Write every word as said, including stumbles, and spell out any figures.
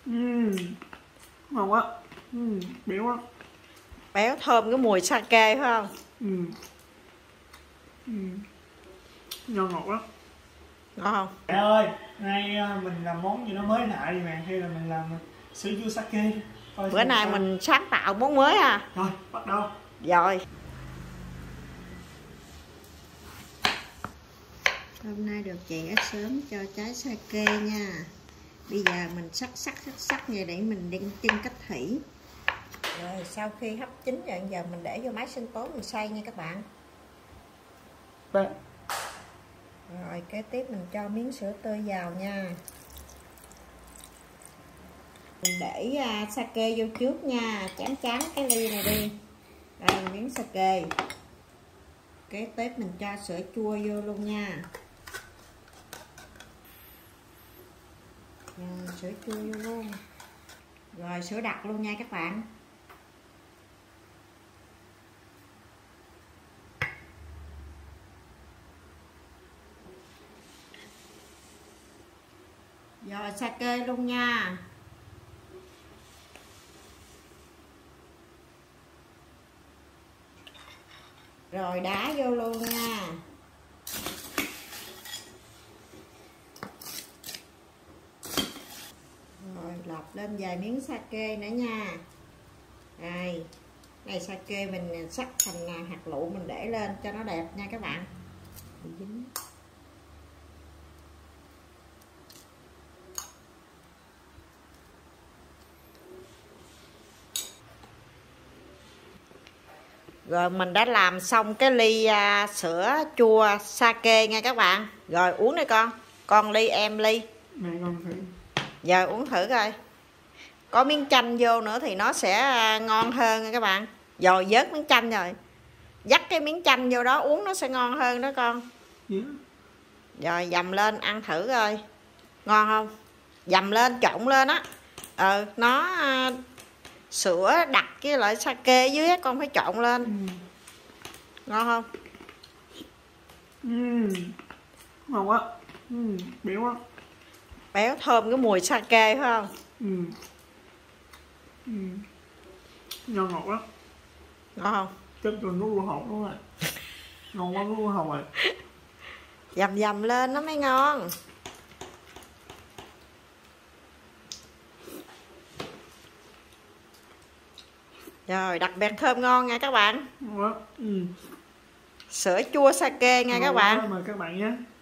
Uhm, ngon quá. Uhm, béo quá. Béo thơm cái mùi sake phải không? Uhm. Uhm. Ngon ngọt quá. Ngon không? Mẹ ơi, nay mình làm món gì nó mới lạ đi mẹ, hay là mình làm sữa chua sake? Coi Bữa nay sao. mình sáng tạo món mới à. Rồi, bắt đầu. Rồi. Hôm nay được chị ăn sớm cho trái sake nha. Bây giờ mình sắc sắc sắc sắc như để mình đinh chiên cách thủy. Rồi sau khi hấp chín rồi giờ mình để vô máy sinh tố mình xay nha các bạn. Bê. Rồi kế tiếp mình cho miếng sữa tươi vào nha. Mình để uh, sake vô trước nha, chán chán cái ly này đi. Đây miếng sake. Kế tiếp mình cho sữa chua vô luôn nha. Rồi, sữa chua vô luôn. Rồi sữa đặc luôn nha các bạn. Rồi sake luôn nha. Rồi đá vô luôn nha. Rồi lọc lên vài miếng sake nữa nha. Đây. Này sake mình sắc thành hạt lựu mình để lên cho nó đẹp nha các bạn. Dính. Rồi mình đã làm xong cái ly uh, sữa chua sake nha các bạn. Rồi uống đi con. Con ly em ly. Mẹ con thử. Giờ uống thử coi. Có miếng chanh vô nữa thì nó sẽ ngon hơn nha các bạn. Rồi vớt miếng chanh rồi. Dắt cái miếng chanh vô đó uống nó sẽ ngon hơn đó con. Yeah. Rồi dầm lên ăn thử coi. Ngon không? Dầm lên trộn lên á. Ờ nó uh, sữa đặc với lại sake dưới á, con phải trộn lên. Uhm. Ngon không? Uhm. Ngon quá. Uhm. Béo quá. Béo thơm cái mùi sake phải không? Uhm. Uhm. Ngon ngọt quá. Ngon không? Chết rồi, nước lua hột đúng rồi. Ngon quá, nước lua hột rồi. Dầm dầm lên nó mới ngon. Rồi đặc biệt thơm ngon nha các bạn. Ngon quá. Uhm. Sữa chua sake nha Ngon các quá, bạn. mời các bạn nhé.